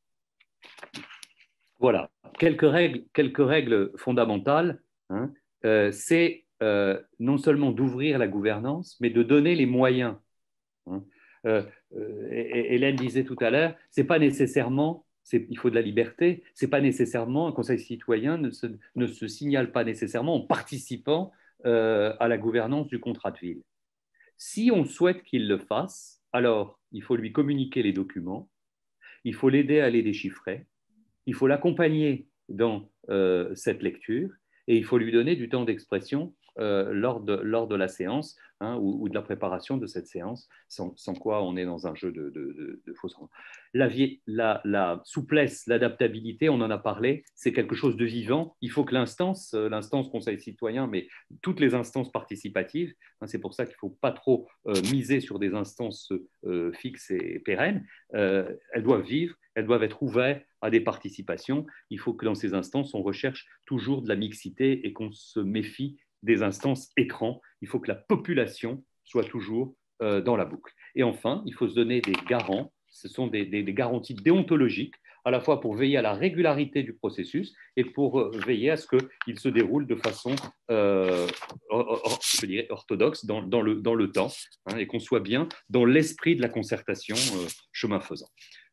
voilà, quelques règles, quelques règles fondamentales, hein, euh, c'est euh, non seulement d'ouvrir la gouvernance, mais de donner les moyens. Hein. Euh, euh, Hélène disait tout à l'heure, c'est pas nécessairement, il faut de la liberté, c'est pas nécessairement, un conseil citoyen ne se, ne se signale pas nécessairement en participant euh, à la gouvernance du contrat de ville. Si on souhaite qu'il le fasse, alors il faut lui communiquer les documents, il faut l'aider à les déchiffrer, il faut l'accompagner dans euh, cette lecture et il faut lui donner du temps d'expression euh, lors, de, lors de la séance, hein, ou, ou de la préparation de cette séance, sans, sans quoi on est dans un jeu de, de, de, de fausses. La, la, la souplesse, l'adaptabilité, on en a parlé, c'est quelque chose de vivant. Il faut que l'instance, euh, l'instance conseil citoyen, mais toutes les instances participatives, hein, c'est pour ça qu'il ne faut pas trop euh, miser sur des instances euh, fixes et pérennes, euh, elles doivent vivre, elles doivent être ouvertes à des participations. Il faut que dans ces instances, on recherche toujours de la mixité et qu'on se méfie des instances écrans. Il faut que la population soit toujours euh, dans la boucle. Et enfin, il faut se donner des garants. Ce sont des, des, des garanties déontologiques, à la fois pour veiller à la régularité du processus et pour euh, veiller à ce qu'il se déroule de façon euh, or, or, je dirais orthodoxe dans, dans, le, dans le temps, hein, et qu'on soit bien dans l'esprit de la concertation euh, chemin faisant.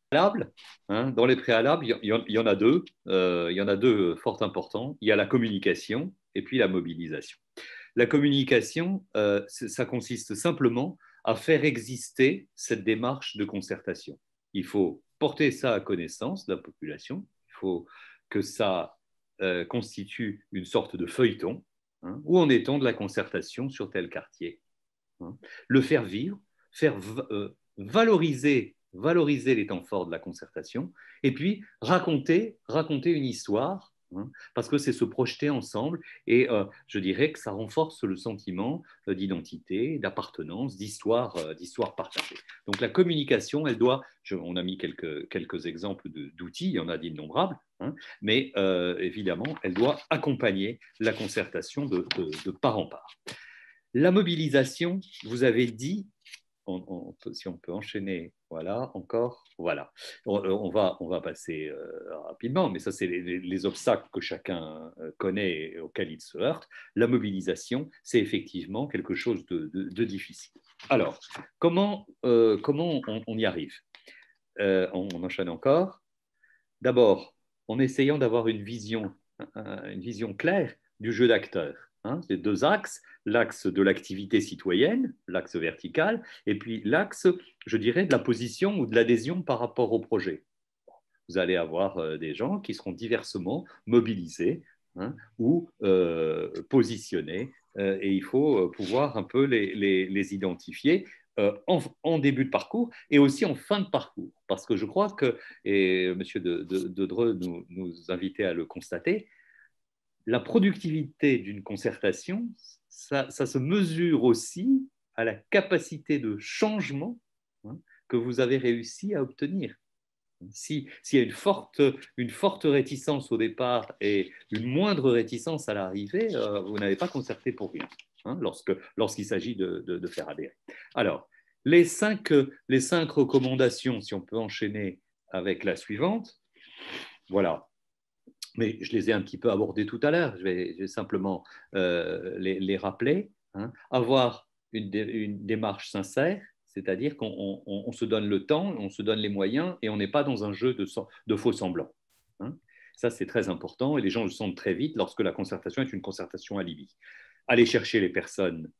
Hein, dans les préalables, il y, y en a deux. Euh, il y en a deux fort importants. Il y a la communication et puis la mobilisation. La communication, euh, ça consiste simplement à faire exister cette démarche de concertation. Il faut porter ça à connaissance de la population. Il faut que ça euh, constitue une sorte de feuilleton. Hein, où en est-on de la concertation sur tel quartier, hein, le faire vivre, faire euh, valoriser valoriser les temps forts de la concertation, et puis raconter, raconter une histoire, hein, parce que c'est se projeter ensemble, et euh, je dirais que ça renforce le sentiment euh, d'identité, d'appartenance, d'histoire, euh, d'histoire partagée. Donc la communication, elle doit, je, on a mis quelques, quelques exemples de, d'outils, il y en a d'innombrables, hein, mais euh, évidemment, elle doit accompagner la concertation de, de, de part en part. La mobilisation, vous avez dit, on, on, si on peut enchaîner Voilà, encore, voilà. On, on va, on va passer euh, rapidement, mais ça, c'est les, les obstacles que chacun connaît et auxquels il se heurte. La mobilisation, c'est effectivement quelque chose de, de, de difficile. Alors, comment, euh, comment on, on y arrive? euh, on, on enchaîne encore. D'abord, en essayant d'avoir une vision, une vision claire du jeu d'acteurs. Hein, c'est deux axes, l'axe de l'activité citoyenne, l'axe vertical, et puis l'axe, je dirais, de la position ou de l'adhésion par rapport au projet. Vous allez avoir euh, des gens qui seront diversement mobilisés, hein, ou euh, positionnés, euh, et il faut pouvoir un peu les, les, les identifier euh, en, en, début de parcours et aussi en fin de parcours. Parce que je crois que, et M. de, de, de Dreux nous, nous invitait à le constater, la productivité d'une concertation, ça, ça, se mesure aussi à la capacité de changement, hein, que vous avez réussi à obtenir. S'il si y a une forte, une forte réticence au départ et une moindre réticence à l'arrivée, euh, vous n'avez pas concerté pour rien, hein, lorsque, lorsqu'il s'agit de, de, de faire adhérer. Alors, les cinq, les cinq recommandations, si on peut enchaîner avec la suivante, voilà. Mais je les ai un petit peu abordées tout à l'heure, je vais, je vais simplement euh, les, les rappeler. Hein. Avoir une, dé, une démarche sincère, c'est-à-dire qu'on on, on se donne le temps, on se donne les moyens et on n'est pas dans un jeu de, de faux semblants. Hein. Ça, c'est très important et les gens le sentent très vite lorsque la concertation est une concertation alibi. Aller chercher les personnes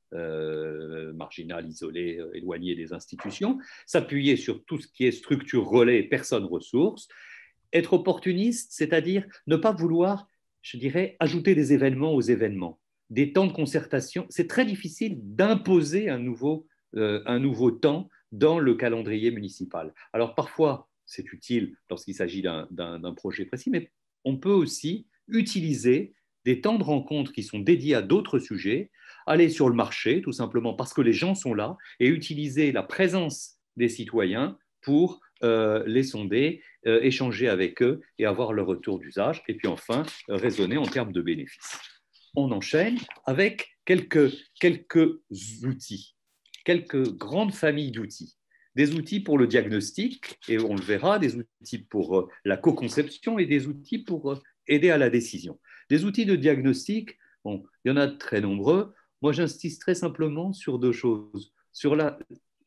euh, marginales, isolées, euh, éloignées des institutions, s'appuyer sur tout ce qui est structure relais, personnes ressources, être opportuniste, c'est-à-dire ne pas vouloir, je dirais, ajouter des événements aux événements, des temps de concertation. C'est très difficile d'imposer un nouveau, euh, un nouveau temps dans le calendrier municipal. Alors parfois, c'est utile lorsqu'il s'agit d'un, d'un, d'un projet précis, mais on peut aussi utiliser des temps de rencontre qui sont dédiés à d'autres sujets, aller sur le marché, tout simplement parce que les gens sont là, et utiliser la présence des citoyens pour euh, les sonder, euh, échanger avec eux et avoir leur retour d'usage. Et puis enfin, euh, raisonner en termes de bénéfices. On enchaîne avec quelques, quelques outils, quelques grandes familles d'outils. Des outils pour le diagnostic, et on le verra, des outils pour euh, la co-conception et des outils pour euh, aider à la décision. Des outils de diagnostic, bon, il y en a de très nombreux. Moi, j'insisterai simplement sur deux choses. Sur la,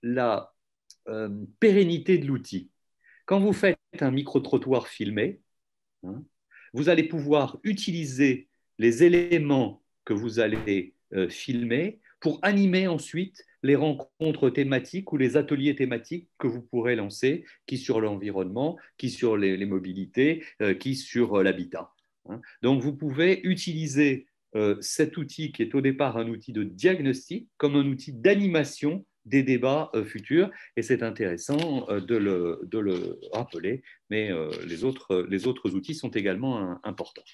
la euh, pérennité de l'outil. Quand vous faites un micro-trottoir filmé, hein, vous allez pouvoir utiliser les éléments que vous allez euh, filmer pour animer ensuite les rencontres thématiques ou les ateliers thématiques que vous pourrez lancer, qui sur l'environnement, qui sur les, les mobilités, euh, qui sur euh, l'habitat. Hein. Donc, vous pouvez utiliser euh, cet outil qui est au départ un outil de diagnostic comme un outil d'animation des débats euh, futurs, et c'est intéressant euh, de, le, de le rappeler, mais euh, les, autres, les autres outils sont également un, importants.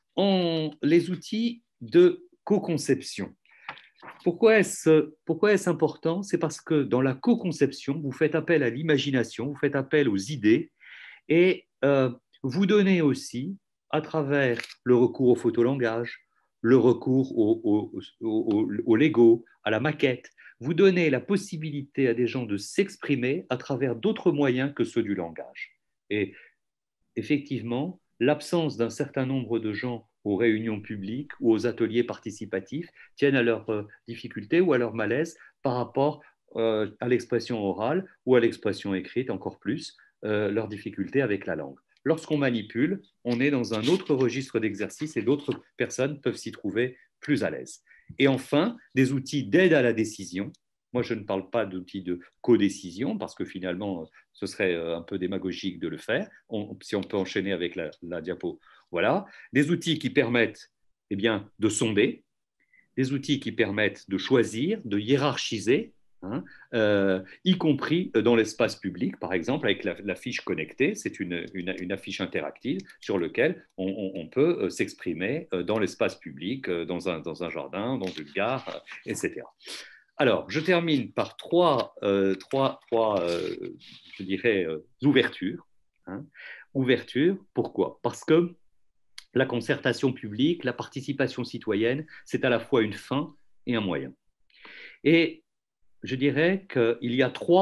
En, les outils de co-conception. Pourquoi est-ce, pourquoi est-ce important? C'est parce que dans la co-conception, vous faites appel à l'imagination, vous faiт appel aux idées, et euh, vous donnez aussi, à travers le recours au photolangage, le recours au, au, au, au Lego, à la maquette, vous donnez la possibilité à des gens de s'exprimer à travers d'autres moyens que ceux du langage. Et effectivement, l'absence d'un certain nombre de gens aux réunions publiques ou aux ateliers participatifs tiennent à leurs euh, difficultés ou à leur malaise par rapport euh, à l'expression orale ou à l'expression écrite, encore plus, euh, leurs difficultés avec la langue. Lorsqu'on manipule, on est dans un autre registre d'exercice et d'autres personnes peuvent s'y trouver plus à l'aise. Et enfin, des outils d'aide à la décision. Moi, je ne parle pas d'outils de codécision parce que finalement, ce serait un peu démagogique de le faire. On, si on peut enchaîner avec la, la diapo. Voilà. Des outils qui permettent eh bien, de sonder, des outils qui permettent de choisir, de hiérarchiser, hein, euh, y compris dans l'espace public, par exemple, avec la, la fiche connectée. C'est une, une, une affiche interactive sur laquelle on, on, on peut s'exprimer dans l'espace public, dans un, dans un jardin, dans une gare, et cetera. Alors, je termine par trois, euh, trois, trois euh, je dirais, euh, ouvertures. Hein. Ouverture, pourquoi? Parce que la concertation publique, la participation citoyenne, c'est à la fois une fin et un moyen. Et je dirais qu'il y a trois,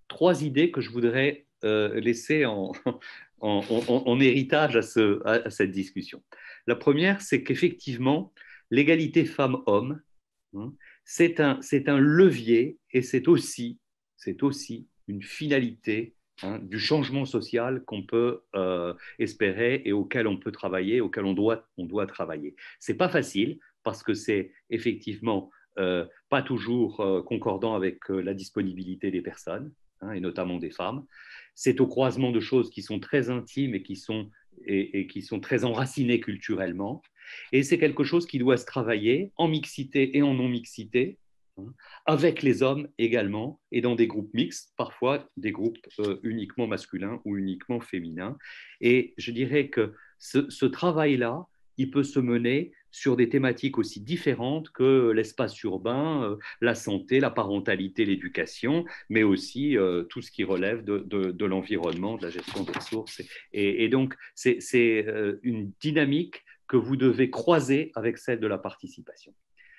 trois idées que je voudrais euh, laisser en, en, en, en héritage à, ce, à, à cette discussion. La première, c'est qu'effectivement, l'égalité femmes-hommes, hein, c'est un, c'est un levier et c'est aussi, c'est aussi une finalité, hein, du changement social qu'on peut euh, espérer et auquel on peut travailler, auquel on doit, on doit travailler. Ce n'est pas facile parce que c'est effectivement euh, pas toujours euh, concordant avec euh, la disponibilité des personnes, hein, et notamment des femmes. C'est au croisement de choses qui sont très intimes et qui sont, et, et qui sont très enracinées culturellement. Et c'est quelque chose qui doit se travailler en mixité et en non-mixité, hein, avec les hommes également, et dans des groupes mixtes, parfois des groupes euh, uniquement masculins ou uniquement féminins. Et je dirais que ce, ce travail-là, il peut se mener sur des thématiques aussi différentes que l'espace urbain, euh, la santé, la parentalité, l'éducation, mais aussi euh, tout ce qui relève de, de, de l'environnement, de la gestion des ressources. Et, et donc, c'est euh, une dynamique que vous devez croiser avec celle de la participation.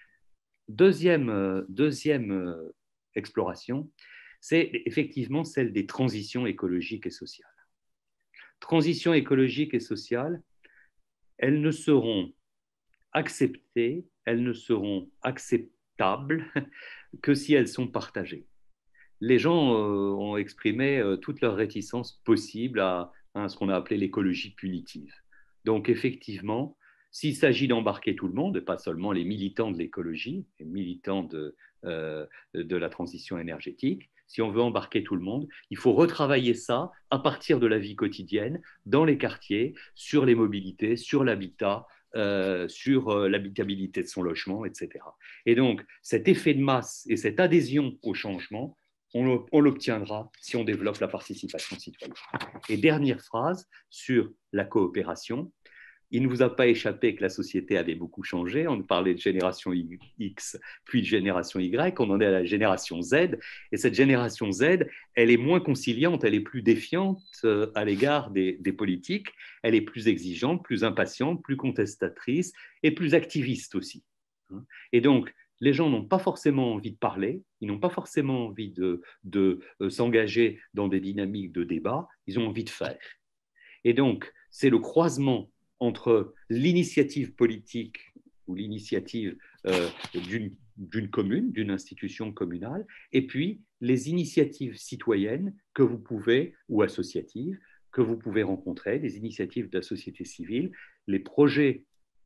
Deuxième, euh, deuxième euh, exploration, c'est effectivement celle des transitions écologiques et sociales. Transitions écologiques et sociales, elles ne seront acceptées, elles ne seront acceptables que si elles sont partagées. Les gens euh, ont exprimé euh, toute leur réticence possible à, à ce qu'on a appelé l'écologie punitive. Donc effectivement, s'il s'agit d'embarquer tout le monde, et pas seulement les militants de l'écologie, les militants de, euh, de la transition énergétique, si on veut embarquer tout le monde, il faut retravailler ça à partir de la vie quotidienne, dans les quartiers, sur les mobilités, sur l'habitat, euh, sur euh, l'habitabilité de son logement, et cetera. Et donc, cet effet de masse et cette adhésion au changement, on, on l'obtiendra si on développe la participation citoyenne. Et dernière phrase sur la coopération. Il ne vous a pas échappé que la société avait beaucoup changé. On parlait de génération X, puis de génération Y. On en est à la génération Z. Et cette génération Z, elle est moins conciliante, elle est plus défiante à l'égard des, des politiques. Elle est plus exigeante, plus impatiente, plus contestatrice et plus activiste aussi. Et donc, les gens n'ont pas forcément envie de parler, ils n'ont pas forcément envie de, de euh, s'engager dans des dynamiques de débat, ils ont envie de faire. Et donc, c'est le croisement entre l'initiative politique ou l'initiative euh, d'une, d'une commune, d'une institution communale, et puis les initiatives citoyennes que vous pouvez, ou associatives, que vous pouvez rencontrer, des initiatives de la société civile, les projets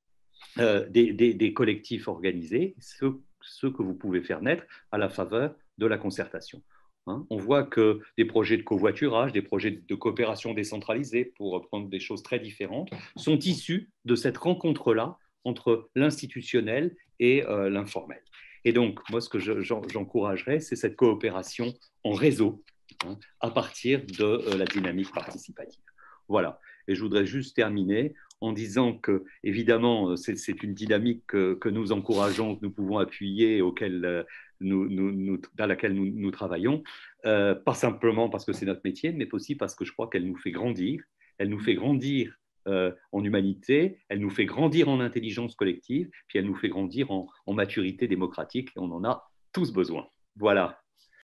euh, des, des, des collectifs organisés, ceux, ceux que vous pouvez faire naître à la faveur de la concertation. Hein, on voit que des projets de covoiturage, des projets de coopération décentralisée, pour prendre des choses très différentes, sont issus de cette rencontre-là entre l'institutionnel et euh, l'informel. Et donc, moi, ce que je, j'encouragerais, c'est cette coopération en réseau, hein, à partir de euh, la dynamique participative. Voilà. Et je voudrais juste terminer en disant que, évidemment, c'est, c'est une dynamique que, que nous encourageons, que nous pouvons appuyer, auquel, euh, nous, nous, nous, dans laquelle nous, nous travaillons, euh, pas simplement parce que c'est notre métier, mais aussi parce que je crois qu'elle nous fait grandir. Elle nous fait grandir euh, en humanité, elle nous fait grandir en intelligence collective, puis elle nous fait grandir en, en maturité démocratique, et on en a tous besoin. Voilà.